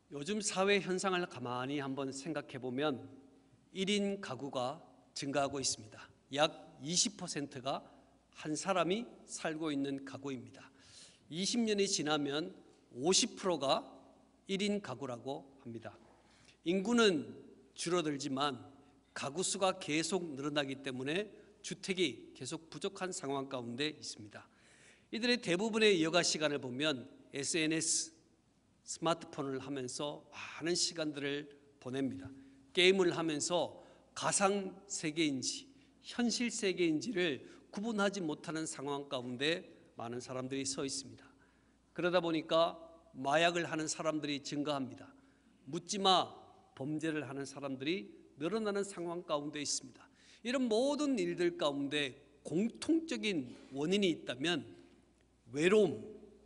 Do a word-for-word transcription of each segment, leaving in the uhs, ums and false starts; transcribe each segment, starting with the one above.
요즘 사회 현상을 가만히 한번 생각해 보면 일 인 가구가 증가하고 있습니다. 약 이십 퍼센트가 한 사람이 살고 있는 가구입니다. 이십 년이 지나면 오십 퍼센트가 일 인 가구라고 합니다. 인구는 줄어들지만 가구 수가 계속 늘어나기 때문에 주택이 계속 부족한 상황 가운데 있습니다. 이들의 대부분의 여가 시간을 보면 에스엔에스, 스마트폰을 하면서 많은 시간들을 보냅니다. 게임을 하면서 가상 세계인지 현실 세계인지를 구분하지 못하는 상황 가운데 많은 사람들이 서 있습니다. 그러다 보니까 마약을 하는 사람들이 증가합니다. 묻지마 범죄를 하는 사람들이 늘어나는 상황 가운데 있습니다. 이런 모든 일들 가운데 공통적인 원인이 있다면 외로움,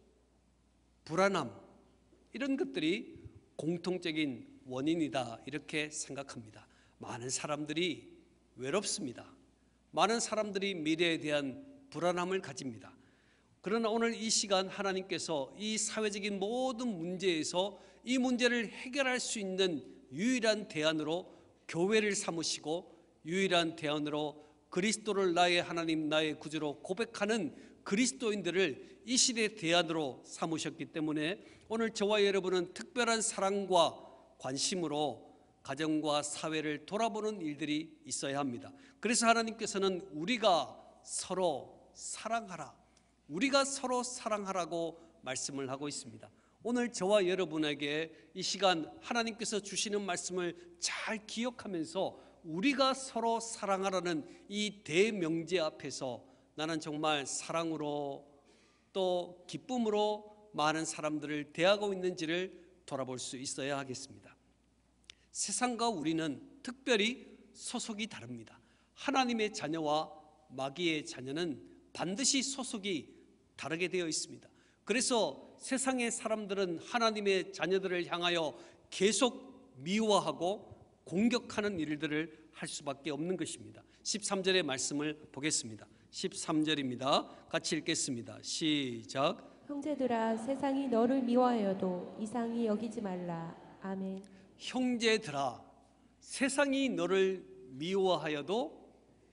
불안함, 이런 것들이 공통적인 원인이다 이렇게 생각합니다. 많은 사람들이 외롭습니다. 많은 사람들이 미래에 대한 불안함을 가집니다. 그러나 오늘 이 시간 하나님께서 이 사회적인 모든 문제에서 이 문제를 해결할 수 있는 유일한 대안으로 교회를 삼으시고 유일한 대안으로 그리스도를 나의 하나님 나의 구주로 고백하는 그리스도인들을 이 시대의 대안으로 삼으셨기 때문에 오늘 저와 여러분은 특별한 사랑과 관심으로 가정과 사회를 돌아보는 일들이 있어야 합니다. 그래서 하나님께서는 우리가 서로 사랑하라, 우리가 서로 사랑하라고 말씀을 하고 있습니다. 오늘 저와 여러분에게 이 시간 하나님께서 주시는 말씀을 잘 기억하면서 우리가 서로 사랑하라는 이 대명제 앞에서 나는 정말 사랑으로 또 기쁨으로 많은 사람들을 대하고 있는지를 돌아볼 수 있어야 하겠습니다. 세상과 우리는 특별히 소속이 다릅니다. 하나님의 자녀와 마귀의 자녀는 반드시 소속이 다르게 되어 있습니다. 그래서 세상의 사람들은 하나님의 자녀들을 향하여 계속 미워하고 공격하는 일들을 할 수밖에 없는 것입니다. 십삼 절의 말씀을 보겠습니다. 십삼 절입니다. 같이 읽겠습니다. 시작. 형제들아, 세상이 너를 미워하여도 이상히 여기지 말라. 아멘. 형제들아, 세상이 너를 미워하여도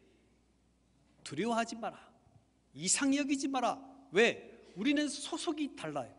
두려워하지 마라. 이상히 여기지 마라. 왜? 우리는 소속이 달라요.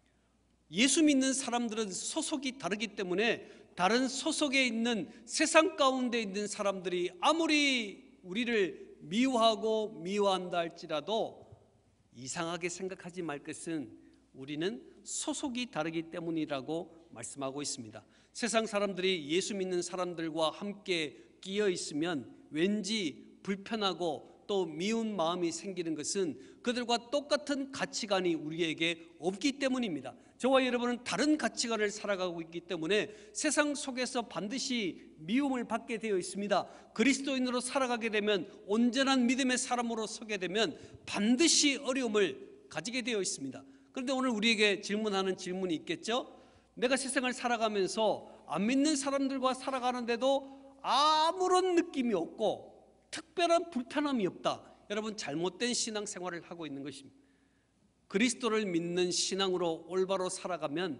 예수 믿는 사람들은 소속이 다르기 때문에 다른 소속에 있는 세상 가운데 있는 사람들이 아무리 우리를 미워하고 미워한다 할지라도 이상하게 생각하지 말 것은 우리는 소속이 다르기 때문이라고 말씀하고 있습니다. 세상 사람들이 예수 믿는 사람들과 함께 끼어 있으면 왠지 불편하고 또 미운 마음이 생기는 것은 그들과 똑같은 가치관이 우리에게 없기 때문입니다. 저와 여러분은 다른 가치관을 살아가고 있기 때문에 세상 속에서 반드시 미움을 받게 되어 있습니다. 그리스도인으로 살아가게 되면, 온전한 믿음의 사람으로 서게 되면 반드시 어려움을 가지게 되어 있습니다. 그런데 오늘 우리에게 질문하는 질문이 있겠죠? 내가 세상을 살아가면서 안 믿는 사람들과 살아가는데도 아무런 느낌이 없고 특별한 불편함이 없다. 여러분, 잘못된 신앙생활을 하고 있는 것입니다. 그리스도를 믿는 신앙으로 올바로 살아가면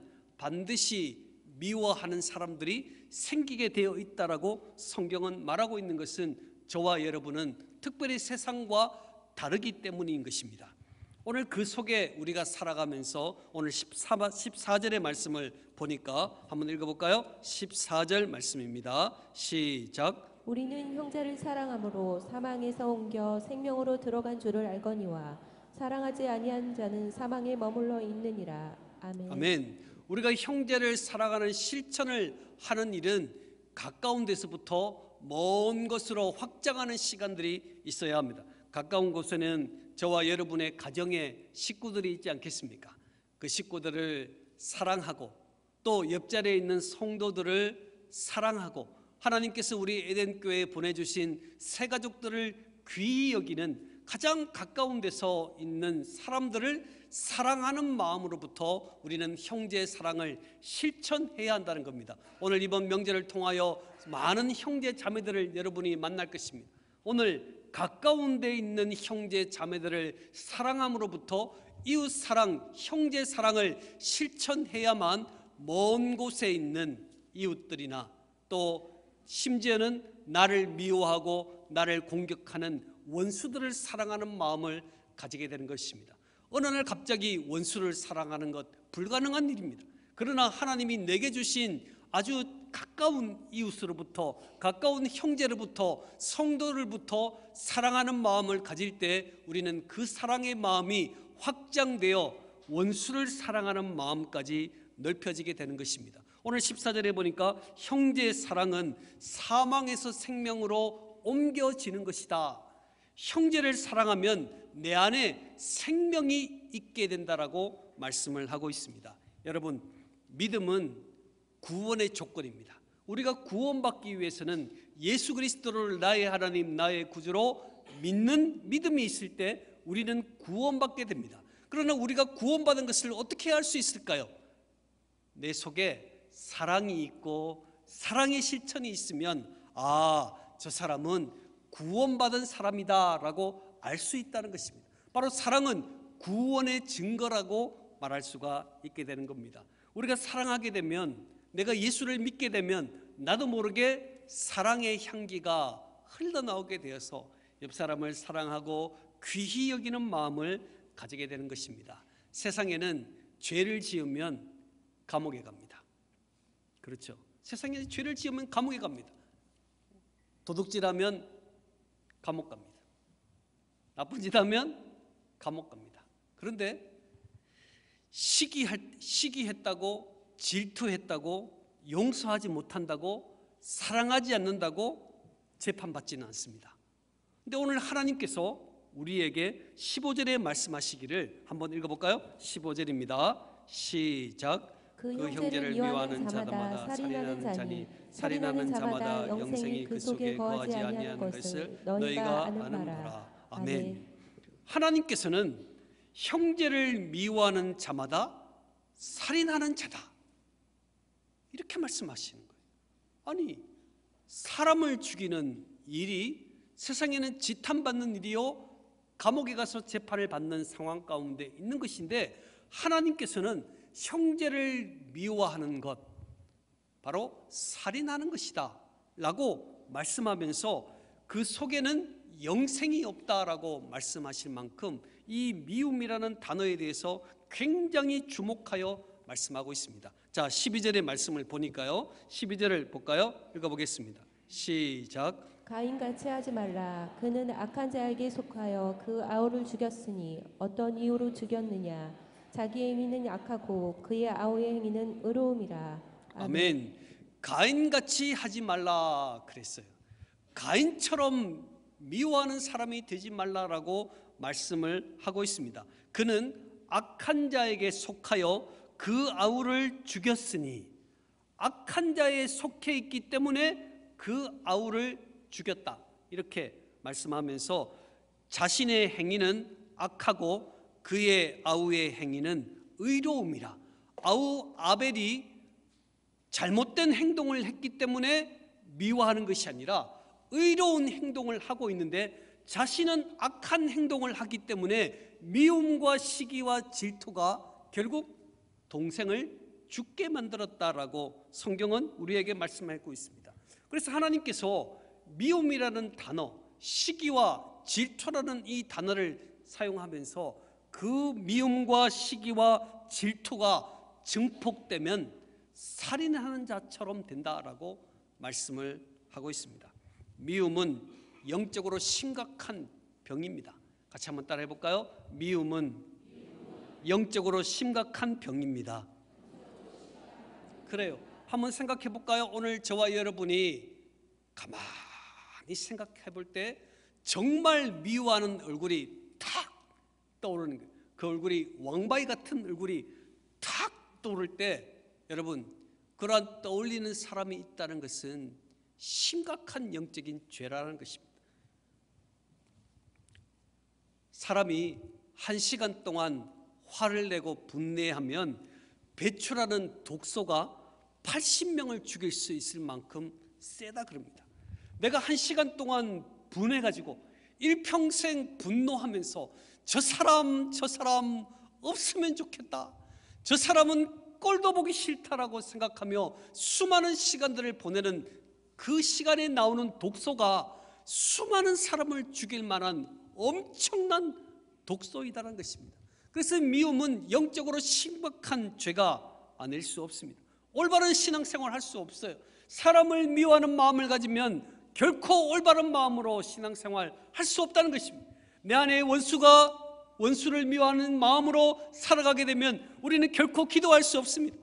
반드시 미워하는 사람들이 생기게 되어 있다라고 성경은 말하고 있는 것은 저와 여러분은 특별히 세상과 다르기 때문인 것입니다. 오늘 그 속에 우리가 살아가면서 오늘 십사 절의 말씀을 보니까 한번 읽어볼까요? 십사 절 말씀입니다. 시작. 우리는 형제를 사랑함으로 사망에서 옮겨 생명으로 들어간 줄을 알거니와 사랑하지 아니한 자는 사망에 머물러 있느니라. 아멘. 아멘. 우리가 형제를 사랑하는 실천을 하는 일은 가까운 데서부터 먼 곳으로 확장하는 시간들이 있어야 합니다. 가까운 곳에는 저와 여러분의 가정의 식구들이 있지 않겠습니까? 그 식구들을 사랑하고 또 옆자리에 있는 성도들을 사랑하고 하나님께서 우리 에덴교회에 보내주신 새 가족들을 귀히 여기는 가장 가까운 데서 있는 사람들을 사랑하는 마음으로부터 우리는 형제의 사랑을 실천해야 한다는 겁니다. 오늘 이번 명절을 통하여 많은 형제 자매들을 여러분이 만날 것입니다. 오늘 가까운 데 있는 형제 자매들을 사랑함으로부터 이웃 사랑, 형제 사랑을 실천해야만 먼 곳에 있는 이웃들이나 또 심지어는 나를 미워하고 나를 공격하는 원수들을 사랑하는 마음을 가지게 되는 것입니다. 어느 날 갑자기 원수를 사랑하는 것 불가능한 일입니다. 그러나 하나님이 내게 주신 아주 가까운 이웃으로부터, 가까운 형제로부터, 성도를부터 사랑하는 마음을 가질 때 우리는 그 사랑의 마음이 확장되어 원수를 사랑하는 마음까지 넓혀지게 되는 것입니다. 오늘 십사 절에 보니까 형제의 사랑은 사망에서 생명으로 옮겨지는 것이다. 형제를 사랑하면 내 안에 생명이 있게 된다라고 말씀을 하고 있습니다. 여러분, 믿음은 구원의 조건입니다. 우리가 구원받기 위해서는 예수 그리스도를 나의 하나님, 나의 구주로 믿는 믿음이 있을 때 우리는 구원받게 됩니다. 그러나 우리가 구원받은 것을 어떻게 알 수 있을까요? 내 속에 사랑이 있고 사랑의 실천이 있으면 아, 저 사람은 구원받은 사람이다 라고 알 수 있다는 것입니다. 바로 사랑은 구원의 증거라고 말할 수가 있게 되는 겁니다. 우리가 사랑하게 되면, 내가 예수를 믿게 되면 나도 모르게 사랑의 향기가 흘러나오게 되어서 옆 사람을 사랑하고 귀히 여기는 마음을 가지게 되는 것입니다. 세상에는 죄를 지으면 감옥에 갑니다. 그렇죠? 세상에 죄를 지으면 감옥에 갑니다. 도둑질하면 감옥 갑니다. 나쁜 짓 하면 감옥 갑니다. 그런데 시기할, 시기했다고, 질투했다고, 용서하지 못한다고, 사랑하지 않는다고 재판받지는 않습니다. 그런데 오늘 하나님께서 우리에게 십오 절에 말씀하시기를 한번 읽어볼까요? 십오 절입니다. 시작. 그, 그 형제를 미워하는 자마다 살인하는 자니 살인하는 자마다 영생이 그 속에 거하지 아니하는 것을 너희가 아는 바라. 아멘. 하나님께서는 형제를 미워하는 자마다 살인하는 자다 이렇게 말씀하시는 거예요. 아니, 사람을 죽이는 일이 세상에는 지탄받는 일이요 감옥에 가서 재판을 받는 상황 가운데 있는 것인데, 하나님께서는 형제를 미워하는 것, 바로 살인하는 것이다 라고 말씀하면서 그 속에는 영생이 없다라고 말씀하실 만큼 이 미움이라는 단어에 대해서 굉장히 주목하여 말씀하고 있습니다. 자, 십이 절의 말씀을 보니까요, 십이 절을 볼까요? 읽어보겠습니다. 시작. 가인같이 하지 말라. 그는 악한 자에게 속하여 그 아우를 죽였으니 어떤 이유로 죽였느냐? 자기의 행위는 악하고 그의 아우의 행위는 의로움이라. 아멘. 아멘. 가인같이 하지 말라 그랬어요. 가인처럼 미워하는 사람이 되지 말라라고 말씀을 하고 있습니다. 그는 악한 자에게 속하여 그 아우를 죽였으니, 악한 자에 속해 있기 때문에 그 아우를 죽였다 이렇게 말씀하면서 자신의 행위는 악하고 그의 아우의 행위는 의로움이라. 아우 아벨이 잘못된 행동을 했기 때문에 미워하는 것이 아니라 의로운 행동을 하고 있는데, 자신은 악한 행동을 하기 때문에 미움과 시기와 질투가 결국 동생을 죽게 만들었다라고 성경은 우리에게 말씀하고 있습니다. 그래서 하나님께서 미움이라는 단어, 시기와 질투라는 이 단어를 사용하면서 그 미움과 시기와 질투가 증폭되면 살인하는 자처럼 된다라고 말씀을 하고 있습니다. 미움은 영적으로 심각한 병입니다. 같이 한번 따라해 볼까요? 미움은 영적으로 심각한 병입니다. 그래요. 한번 생각해 볼까요? 오늘 저와 여러분이 가만히 생각해 볼 때 정말 미워하는 얼굴이 탁 떠오르는 거예요. 그 얼굴이 왕바위 같은 얼굴이 탁 떠오를 때, 여러분, 그러한 떠올리는 사람이 있다는 것은 심각한 영적인 죄라는 것입니다. 사람이 한 시간 동안 화를 내고 분내하면 배출하는 독소가 팔십 명을 죽일 수 있을 만큼 세다 그럽니다. 내가 한 시간 동안 분해가지고 일평생 분노하면서 저 사람 저 사람 없으면 좋겠다, 저 사람은 꼴도 보기 싫다라고 생각하며 수많은 시간들을 보내는 그 시간에 나오는 독소가 수많은 사람을 죽일 만한 엄청난 독소이다라는 것입니다. 그래서 미움은 영적으로 심각한 죄가 아닐 수 없습니다. 올바른 신앙생활을 할 수 없어요. 사람을 미워하는 마음을 가지면 결코 올바른 마음으로 신앙생활 할 수 없다는 것입니다. 내 안에 원수가 원수를 미워하는 마음으로 살아가게 되면 우리는 결코 기도할 수 없습니다.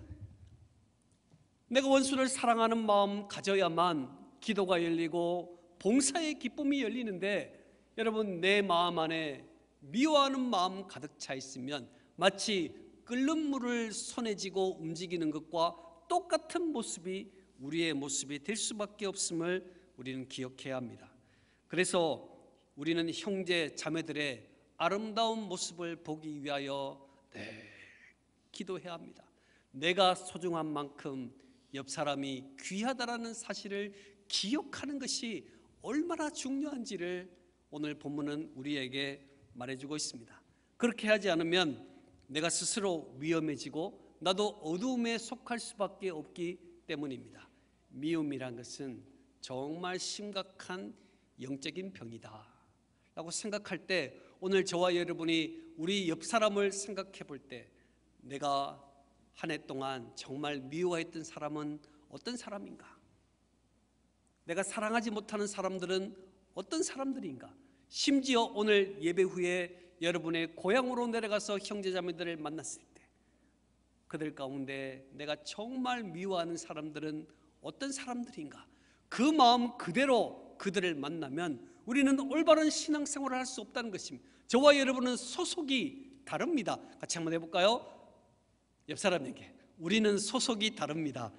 내가 원수를 사랑하는 마음 가져야만 기도가 열리고 봉사의 기쁨이 열리는데, 여러분 내 마음 안에 미워하는 마음 가득 차 있으면 마치 끓는 물을 손에 쥐고 움직이는 것과 똑같은 모습이 우리의 모습이 될 수밖에 없음을 우리는 기억해야 합니다. 그래서 우리는 형제 자매들의 아름다운 모습을 보기 위하여 늘 기도해야 합니다. 내가 소중한 만큼 옆 사람이 귀하다라는 사실을 기억하는 것이 얼마나 중요한지를 오늘 본문은 우리에게 말해주고 있습니다. 그렇게 하지 않으면 내가 스스로 위험해지고 나도 어두움에 속할 수밖에 없기 때문입니다. 미움이란 것은 정말 심각한 영적인 병이다 라고 생각할 때, 오늘 저와 여러분이 우리 옆 사람을 생각해 볼 때 내가 한 해 동안 정말 미워했던 사람은 어떤 사람인가? 내가 사랑하지 못하는 사람들은 어떤 사람들인가? 심지어 오늘 예배 후에 여러분의 고향으로 내려가서 형제자매들을 만났을 때 그들 가운데 내가 정말 미워하는 사람들은 어떤 사람들인가? 그 마음 그대로 그들을 만나면 우리는 올바른 신앙생활을 할 수 없다는 것입니다. 저와 여러분은 소속이 다릅니다. 같이 한번 해볼까요? 옆 사람에게, 우리는 소속이 다릅니다.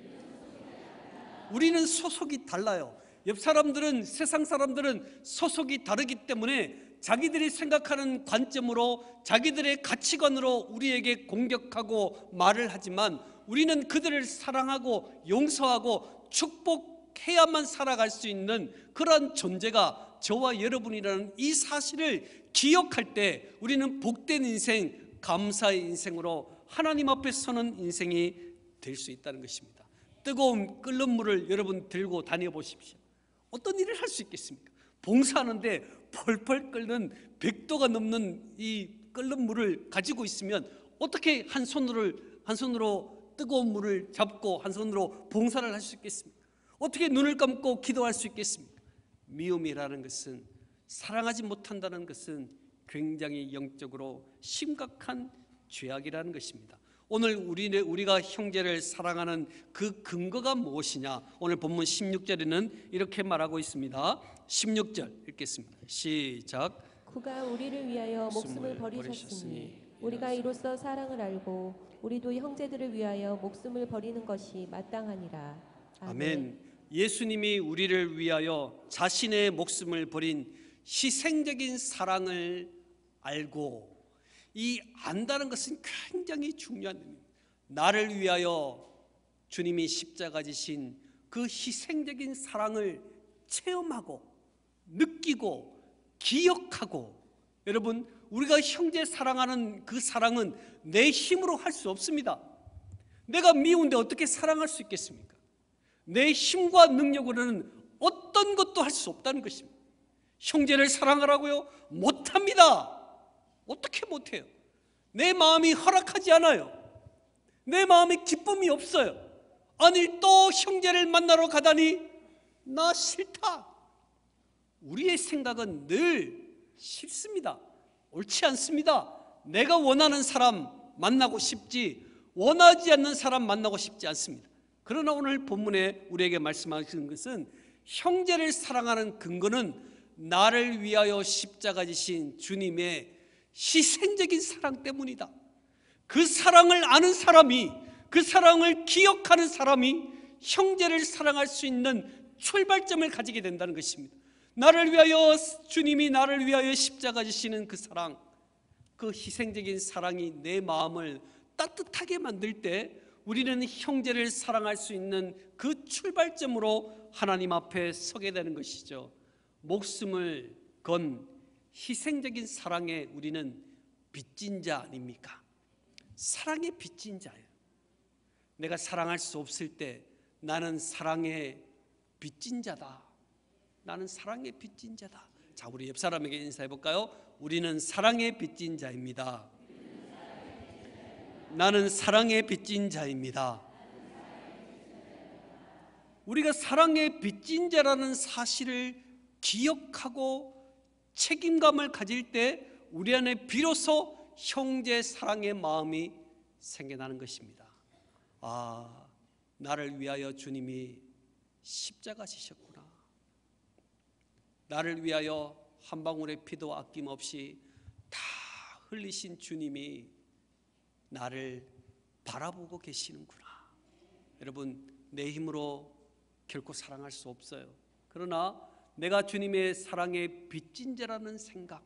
우리는 소속이 달라요. 옆 사람들은, 세상 사람들은 소속이 다르기 때문에 자기들이 생각하는 관점으로, 자기들의 가치관으로 우리에게 공격하고 말을 하지만, 우리는 그들을 사랑하고 용서하고 축복해야만 살아갈 수 있는 그런 존재가 저와 여러분이라는 이 사실을 기억할 때 우리는 복된 인생, 감사의 인생으로 하나님 앞에 서는 인생이 될 수 있다는 것입니다. 뜨거운 끓는 물을 여러분 들고 다녀 보십시오. 어떤 일을 할 수 있겠습니까? 봉사하는데 펄펄 끓는 백 도가 넘는 이 끓는 물을 가지고 있으면 어떻게 한 손으로 한 손으로 뜨거운 물을 잡고 한 손으로 봉사를 할 수 있겠습니까? 어떻게 눈을 감고 기도할 수 있겠습니까? 미움이라는 것은, 사랑하지 못한다는 것은 굉장히 영적으로 심각한 죄악이라는 것입니다. 오늘 우리, 우리가 형제를 사랑하는 그 근거가 무엇이냐? 오늘 본문 십육 절에는 이렇게 말하고 있습니다. 십육 절 읽겠습니다. 시작. 그가 우리를 위하여 목숨을 버리셨으니 우리가 이로써 사랑을 알고 우리도 형제들을 위하여 목숨을 버리는 것이 마땅하니라. 아멘. 아멘. 예수님이 우리를 위하여 자신의 목숨을 버린 희생적인 사랑을 알고, 이 안다는 것은 굉장히 중요한 의미입니다. 나를 위하여 주님이 십자가 지신 그 희생적인 사랑을 체험하고 느끼고 기억하고, 여러분 우리가 형제 사랑하는 그 사랑은 내 힘으로 할 수 없습니다. 내가 미운데 어떻게 사랑할 수 있겠습니까? 내 힘과 능력으로는 어떤 것도 할 수 없다는 것입니다. 형제를 사랑하라고요? 못합니다. 어떻게 못해요? 내 마음이 허락하지 않아요. 내 마음에 기쁨이 없어요. 아니 또 형제를 만나러 가다니 나 싫다. 우리의 생각은 늘 싫습니다. 옳지 않습니다. 내가 원하는 사람 만나고 싶지 원하지 않는 사람 만나고 싶지 않습니다. 그러나 오늘 본문에 우리에게 말씀하시는 것은 형제를 사랑하는 근거는 나를 위하여 십자가 지신 주님의 희생적인 사랑 때문이다. 그 사랑을 아는 사람이, 그 사랑을 기억하는 사람이 형제를 사랑할 수 있는 출발점을 가지게 된다는 것입니다. 나를 위하여, 주님이 나를 위하여 십자가 지시는 그 사랑, 그 희생적인 사랑이 내 마음을 따뜻하게 만들 때 우리는 형제를 사랑할 수 있는 그 출발점으로 하나님 앞에 서게 되는 것이죠. 목숨을 건 희생적인 사랑에 우리는 빚진 자 아닙니까? 사랑의 빚진 자예요. 내가 사랑할 수 없을 때 나는 사랑의 빚진 자다. 나는 사랑의 빚진 자다. 자, 우리 옆 사람에게 인사해 볼까요? 우리는 사랑의 빚진 자입니다. 나는 사랑의 빚진 자입니다. 우리가 사랑의 빚진 자라는 사실을 기억하고 책임감을 가질 때 우리 안에 비로소 형제 사랑의 마음이 생겨나는 것입니다. 아, 나를 위하여 주님이 십자가 지셨구나. 나를 위하여 한 방울의 피도 아낌없이 다 흘리신 주님이 나를 바라보고 계시는구나. 여러분, 내 힘으로 결코 사랑할 수 없어요. 그러나 내가 주님의 사랑에 빚진 자라는 생각,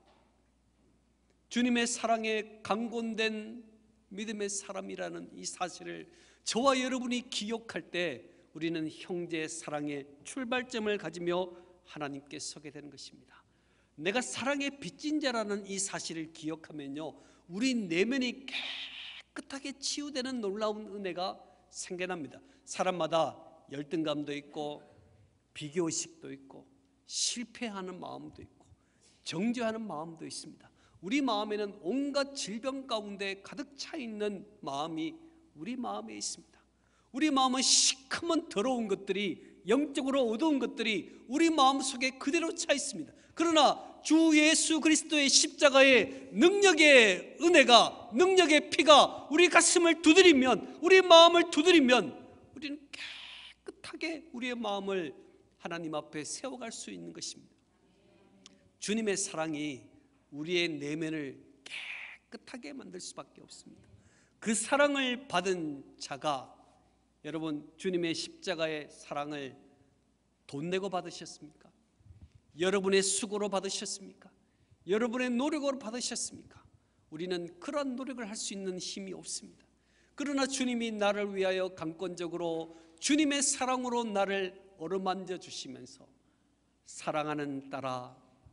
주님의 사랑에 강권된 믿음의 사람이라는 이 사실을 저와 여러분이 기억할 때 우리는 형제의 사랑의 출발점을 가지며 하나님께 서게 되는 것입니다. 내가 사랑의 빚진 자라는 이 사실을 기억하면요, 우리 내면이 깨끗하게 치유되는 놀라운 은혜가 생겨납니다. 사람마다 열등감도 있고 비교의식도 있고 실패하는 마음도 있고 정죄하는 마음도 있습니다. 우리 마음에는 온갖 질병 가운데 가득 차 있는 마음이 우리 마음에 있습니다. 우리 마음은 시커먼 더러운 것들이, 영적으로 어두운 것들이 우리 마음속에 그대로 차 있습니다. 그러나 주 예수 그리스도의 십자가의 능력의 은혜가, 능력의 피가 우리 가슴을 두드리면, 우리 마음을 두드리면 우리는 깨끗하게 우리의 마음을 하나님 앞에 세워갈 수 있는 것입니다. 주님의 사랑이 우리의 내면을 깨끗하게 만들 수밖에 없습니다. 그 사랑을 받은 자가, 여러분, 주님의 십자가의 사랑을 돈 내고 받으셨습니까? 여러분의 수고로 받으셨습니까? 여러분의 노력으로 받으셨습니까? 우리는 그런 노력을 할 수 있는 힘이 없습니다. 그러나 주님이 나를 위하여 강권적으로 주님의 사랑으로 나를 어루만져 주시면서, 사랑하는 딸아,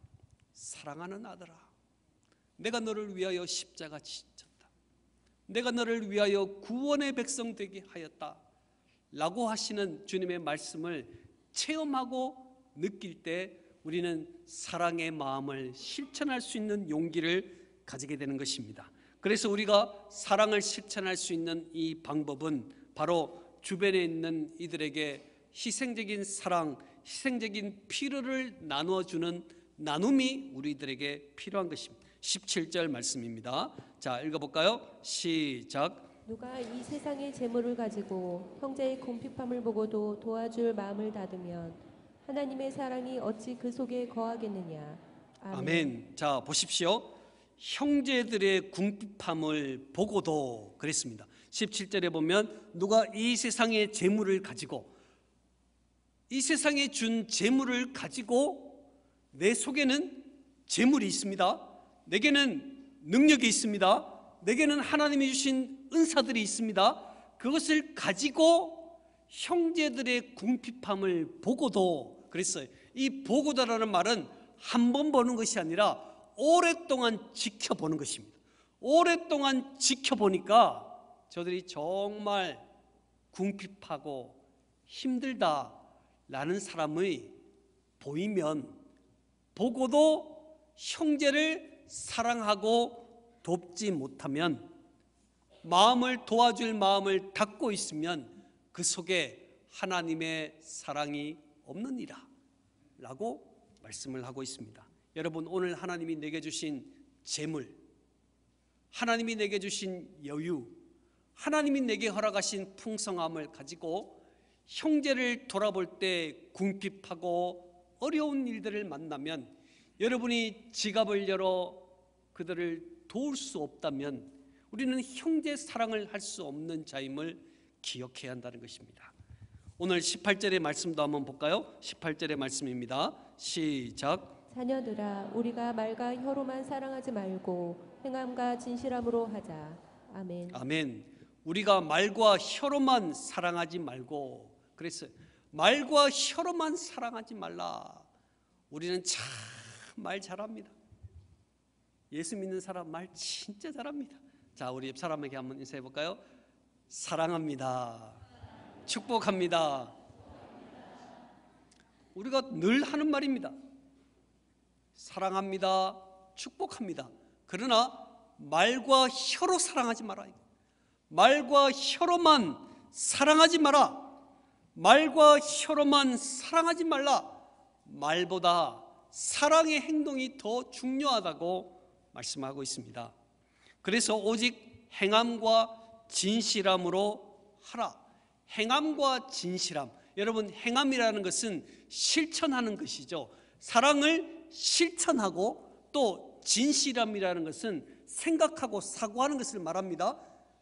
사랑하는 아들아, 내가 너를 위하여 십자가 지셨다. 내가 너를 위하여 구원의 백성 되게 하였다 라고 하시는 주님의 말씀을 체험하고 느낄 때 우리는 사랑의 마음을 실천할 수 있는 용기를 가지게 되는 것입니다. 그래서 우리가 사랑을 실천할 수 있는 이 방법은 바로 주변에 있는 이들에게 희생적인 사랑, 희생적인 필요를 나누어주는 나눔이 우리들에게 필요한 것입니다. 십칠 절 말씀입니다. 자, 읽어볼까요? 시작. 누가 이 세상의 재물을 가지고 형제의 궁핍함을 보고도 도와줄 마음을 닫으면 하나님의 사랑이 어찌 그 속에 거하겠느냐. 아멘. 아멘. 자, 보십시오. 형제들의 궁핍함을 보고도 그랬습니다. 십칠 절에 보면 누가 이 세상의 재물을 가지고, 이 세상에 준 재물을 가지고, 내 속에는 재물이 있습니다. 내게는 능력이 있습니다. 내게는 하나님이 주신 은사들이 있습니다. 그것을 가지고 형제들의 궁핍함을 보고도 그랬어요. 이 보고다라는 말은 한 번 보는 것이 아니라 오랫동안 지켜보는 것입니다. 오랫동안 지켜보니까 저들이 정말 궁핍하고 힘들다라는 사람이 보이면, 보고도 형제를 사랑하고 돕지 못하면, 마음을 도와줄 마음을 닫고 있으면 그 속에 하나님의 사랑이 없느니라 라고 말씀을 하고 있습니다. 여러분, 오늘 하나님이 내게 주신 재물, 하나님이 내게 주신 여유, 하나님이 내게 허락하신 풍성함을 가지고 형제를 돌아볼 때 궁핍하고 어려운 일들을 만나면, 여러분이 지갑을 열어 그들을 도울 수 없다면 우리는 형제 사랑을 할 수 없는 자임을 기억해야 한다는 것입니다. 오늘 십팔 절의 말씀도 한번 볼까요? 십팔 절의 말씀입니다. 시작. 자녀들아, 우리가 말과 혀로만 사랑하지 말고 행함과 진실함으로 하자. 아멘. 아멘. 우리가 말과 혀로만 사랑하지 말고, 그랬어요. 말과 혀로만 사랑하지 말라. 우리는 참 말 잘합니다. 예수 믿는 사람 말 진짜 잘합니다. 자, 우리 옆 사람에게 한번 인사해 볼까요? 사랑합니다. 축복합니다. 우리가 늘 하는 말입니다. 사랑합니다. 축복합니다. 그러나 말과 혀로 사랑하지 마라. 말과 혀로만 사랑하지 마라. 말과 혀로만 사랑하지 말라. 말보다 사랑의 행동이 더 중요하다고 말씀하고 있습니다. 그래서 오직 행함과 진실함으로 하라. 행함과 진실함. 여러분, 행함이라는 것은 실천하는 것이죠. 사랑을 실천하고 또 진실함이라는 것은 생각하고 사고하는 것을 말합니다.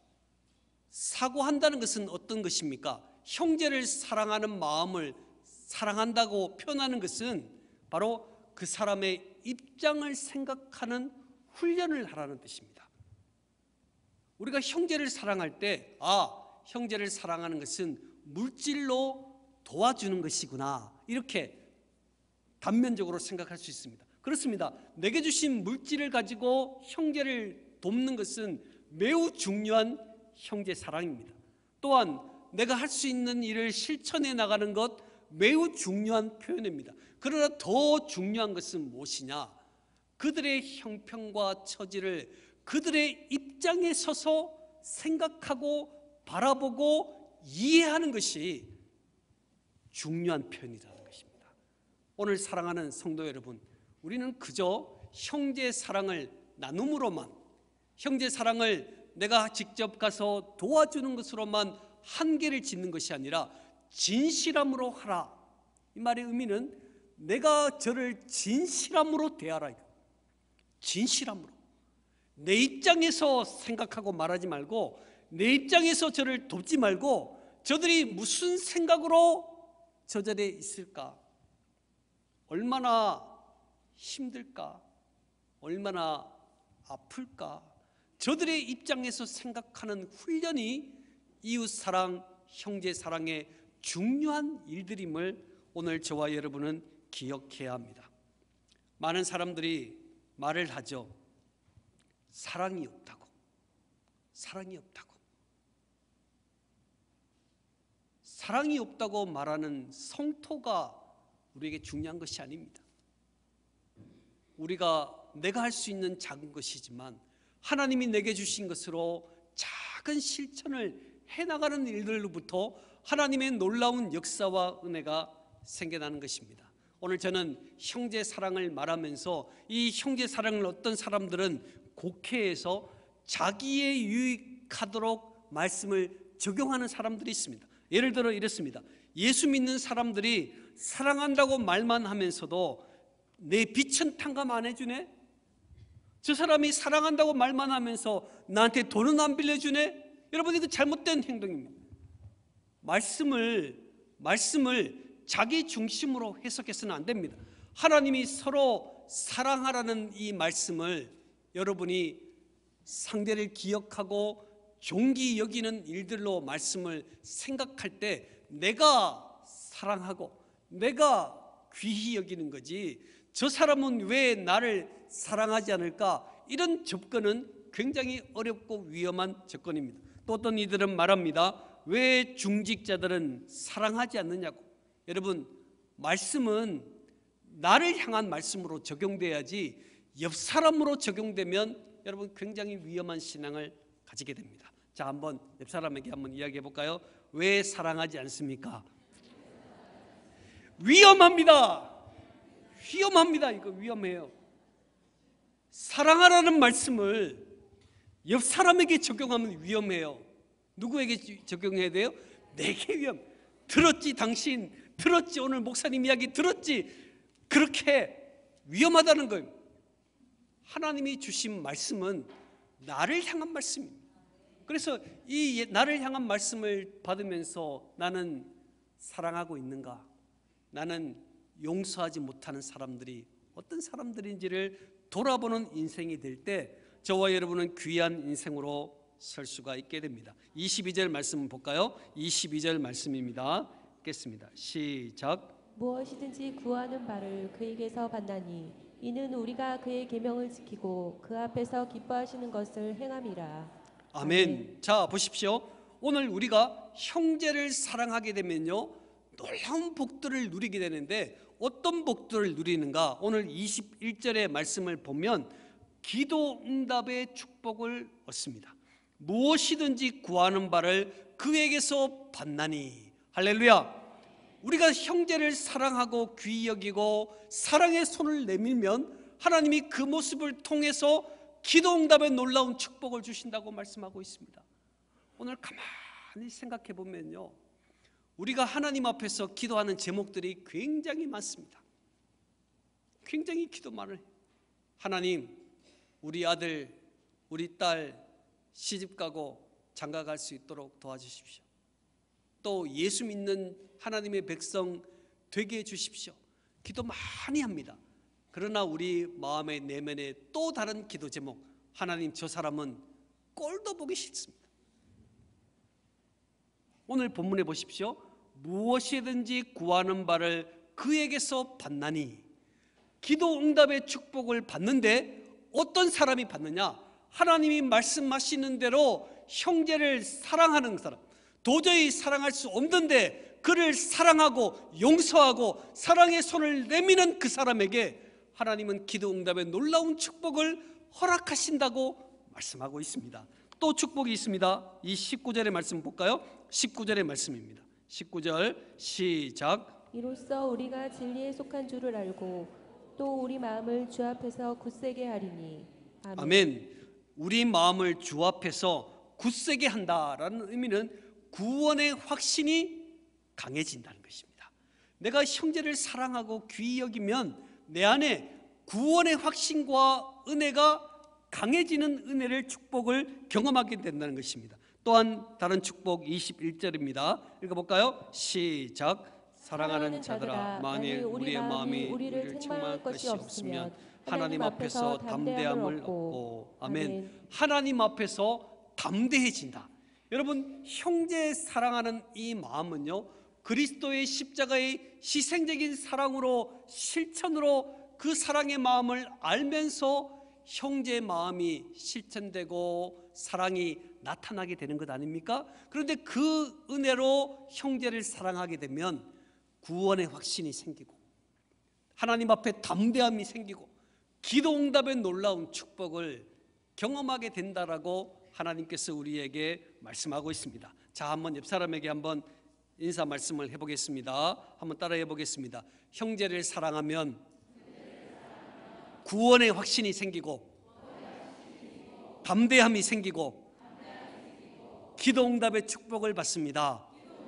사고한다는 것은 어떤 것입니까? 형제를 사랑하는 마음을 사랑한다고 표현하는 것은 바로 그 사람의 입장을 생각하는 훈련을 하라는 뜻입니다. 우리가 형제를 사랑할 때, 아, 형제를 사랑하는 것은 물질로 도와주는 것이구나, 이렇게 단면적으로 생각할 수 있습니다. 그렇습니다. 내게 주신 물질을 가지고 형제를 돕는 것은 매우 중요한 형제 사랑입니다. 또한 내가 할 수 있는 일을 실천해 나가는 것 매우 중요한 표현입니다. 그러나 더 중요한 것은 무엇이냐? 그들의 형편과 처지를 그들의 입장에 서서 생각하고 바라보고 이해하는 것이 중요한 표현이라는 것입니다. 오늘 사랑하는 성도 여러분, 우리는 그저 형제 사랑을 나눔으로만, 형제 사랑을 내가 직접 가서 도와주는 것으로만 한계를 짓는 것이 아니라 진실함으로 하라. 이 말의 의미는 내가 저를 진실함으로 대하라. 진실함으로. 내 입장에서 생각하고 말하지 말고, 내 입장에서 저를 돕지 말고, 저들이 무슨 생각으로 저 자리에 있을까? 얼마나 힘들까? 얼마나 아플까? 저들의 입장에서 생각하는 훈련이 이웃사랑, 형제사랑의 중요한 일들임을 오늘 저와 여러분은 기억해야 합니다. 많은 사람들이 말을 하죠. 사랑이 없다고. 사랑이 없다고. 사랑이 없다고 말하는 성토가 우리에게 중요한 것이 아닙니다. 우리가 내가 할 수 있는 작은 것이지만 하나님이 내게 주신 것으로 작은 실천을 해나가는 일들로부터 하나님의 놀라운 역사와 은혜가 생겨나는 것입니다. 오늘 저는 형제 사랑을 말하면서 이 형제 사랑을 어떤 사람들은 곡해해서 자기의 유익하도록 말씀을 적용하는 사람들이 있습니다. 예를 들어 이렇습니다. 예수 믿는 사람들이 사랑한다고 말만 하면서도 내 빚은 탕감 안 해주네? 저 사람이 사랑한다고 말만 하면서 나한테 돈은 안 빌려주네? 여러분, 이거 잘못된 행동입니다. 말씀을 말씀을 자기 중심으로 해석해서는 안 됩니다. 하나님이 서로 사랑하라는 이 말씀을 여러분이 상대를 기억하고 존귀 여기는 일들로 말씀을 생각할 때 내가 사랑하고 내가 귀히 여기는 거지, 저 사람은 왜 나를 사랑하지 않을까? 이런 접근은 굉장히 어렵고 위험한 접근입니다. 또 어떤 이들은 말합니다. 왜 중직자들은 사랑하지 않느냐고. 여러분, 말씀은 나를 향한 말씀으로 적용돼야지 옆 사람으로 적용되면 여러분 굉장히 위험한 신앙을 가지게 됩니다. 자, 한번 옆 사람에게 한번 이야기해 볼까요? 왜 사랑하지 않습니까? 위험합니다. 위험합니다. 이거 위험해요. 사랑하라는 말씀을 옆 사람에게 적용하면 위험해요. 누구에게 적용해야 돼요? 내게 위험. 들었지 당신? 들었지 오늘 목사님 이야기 들었지? 그렇게 위험하다는 거예요. 하나님이 주신 말씀은 나를 향한 말씀입니다. 그래서 이 나를 향한 말씀을 받으면서 나는 사랑하고 있는가? 나는 용서하지 못하는 사람들이 어떤 사람들인지를 돌아보는 인생이 될 때 저와 여러분은 귀한 인생으로 설 수가 있게 됩니다. 이십이 절 말씀 볼까요? 이십이 절 말씀입니다. 읽겠습니다. 시작. 무엇이든지 구하는 바를 그에게서 받나니 이는 우리가 그의 계명을 지키고 그 앞에서 기뻐하시는 것을 행함이라. 아멘. 자, 보십시오. 오늘 우리가 형제를 사랑하게 되면요 놀라운 복들을 누리게 되는데 어떤 복들을 누리는가? 오늘 이십일 절의 말씀을 보면 기도 응답의 축복을 얻습니다. 무엇이든지 구하는 바를 그에게서 받나니. 할렐루야. 우리가 형제를 사랑하고 귀히 여기고 사랑의 손을 내밀면 하나님이 그 모습을 통해서 기도 응답의 놀라운 축복을 주신다고 말씀하고 있습니다. 오늘 가만히 생각해 보면요 우리가 하나님 앞에서 기도하는 제목들이 굉장히 많습니다. 굉장히 기도 많아요. 하나님, 우리 아들, 우리 딸 시집가고 장가갈 수 있도록 도와주십시오. 또 예수 믿는 하나님의 백성 되게 해주십시오. 기도 많이 합니다. 그러나 우리 마음의 내면에 또 다른 기도 제목, 하나님 저 사람은 꼴도 보기 싫습니다. 오늘 본문에 보십시오. 무엇이든지 구하는 바를 그에게서 받나니. 기도 응답의 축복을 받는데 어떤 사람이 받느냐? 하나님이 말씀하시는 대로 형제를 사랑하는 사람, 도저히 사랑할 수 없는데 그를 사랑하고 용서하고 사랑의 손을 내미는 그 사람에게 하나님은 기도 응답의 놀라운 축복을 허락하신다고 말씀하고 있습니다. 또 축복이 있습니다. 이 십구 절의 말씀 볼까요? 십구 절의 말씀입니다. 십구 절 시작. 이로써 우리가 진리에 속한 줄을 알고 또 우리 마음을 주 앞에서 굳세게 하리니. 아멘. 아멘. 우리 마음을 주 앞에서 굳세게 한다라는 의미는 구원의 확신이 강해진다는 것입니다. 내가 형제를 사랑하고 귀히 여기면 내 안에 구원의 확신과 은혜가 강해지는 은혜를 축복을 경험하게 된다는 것입니다. 또한 다른 축복 이십일 절입니다. 읽어볼까요? 시작. 사랑하는 자들아, 만일 우리의 마음이 우리를 책망할 것이 없으면 하나님 앞에서 담대함을 얻고. 아멘. 하나님 앞에서 담대해진다. 여러분, 형제 사랑하는 이 마음은요 그리스도의 십자가의 희생적인 사랑으로 실천으로 그 사랑의 마음을 알면서 형제의 마음이 실천되고 사랑이 나타나게 되는 것 아닙니까? 그런데 그 은혜로 형제를 사랑하게 되면 구원의 확신이 생기고 하나님 앞에 담대함이 생기고 기도 응답의 놀라운 축복을 경험하게 된다라고 하나님께서 우리에게 말씀하고 있습니다. 자, 한번 옆 사람에게 한번 인사 말씀을 해보겠습니다. 한번 따라해 보겠습니다. 형제를 사랑하면 구원의 확신이 생기고 담대함이 생기고 기도 응답의 축복을 받습니다.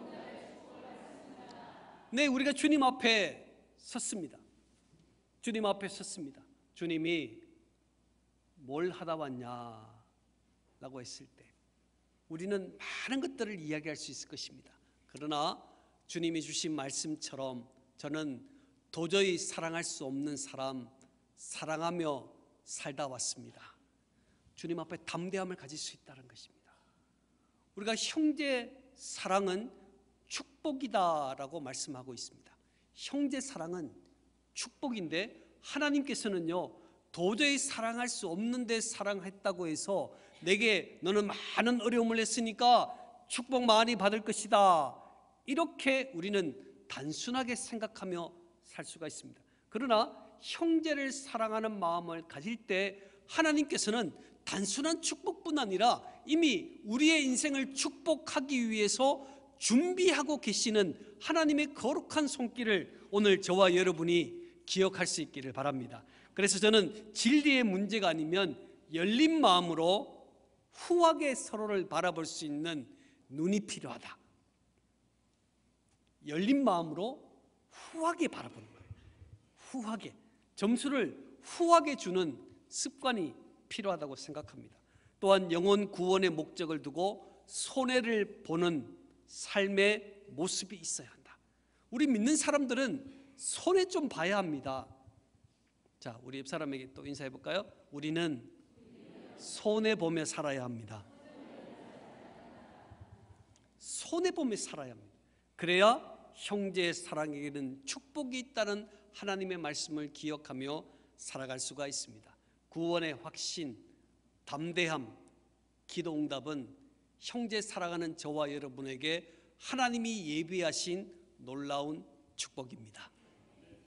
네, 우리가 주님 앞에 섰습니다. 주님 앞에 섰습니다. 주님이 뭘 하다 왔냐 라고 했을 때 우리는 많은 것들을 이야기할 수 있을 것입니다. 그러나 주님이 주신 말씀처럼 저는 도저히 사랑할 수 없는 사람 사랑하며 살다 왔습니다. 주님 앞에 담대함을 가질 수 있다는 것입니다. 우리가 형제 사랑은 축복이다라고 말씀하고 있습니다. 형제 사랑은 축복인데 하나님께서는요 도저히 사랑할 수 없는데 사랑했다고 해서 내게 너는 많은 어려움을 했으니까 축복 많이 받을 것이다, 이렇게 우리는 단순하게 생각하며 살 수가 있습니다. 그러나 형제를 사랑하는 마음을 가질 때 하나님께서는 단순한 축복뿐 아니라 이미 우리의 인생을 축복하기 위해서 준비하고 계시는 하나님의 거룩한 손길을 오늘 저와 여러분이 기억할 수 있기를 바랍니다. 그래서 저는 진리의 문제가 아니면 열린 마음으로 후하게 서로를 바라볼 수 있는 눈이 필요하다. 열린 마음으로 후하게 바라보는 거예요. 후하게, 점수를 후하게 주는 습관이 필요하다고 생각합니다. 또한 영혼 구원의 목적을 두고 손해를 보는 삶의 모습이 있어야 한다. 우리 믿는 사람들은 손해 좀 봐야 합니다. 자, 우리 옆 사람에게 또 인사해 볼까요? 우리는 손해 보며 살아야 합니다. 손해 보며 살아야 합니다. 그래야 형제의 사랑에게는 축복이 있다는 하나님의 말씀을 기억하며 살아갈 수가 있습니다. 구원의 확신, 담대함, 기도 응답은 형제 사랑하는 저와 여러분에게 하나님이 예비하신 놀라운 축복입니다.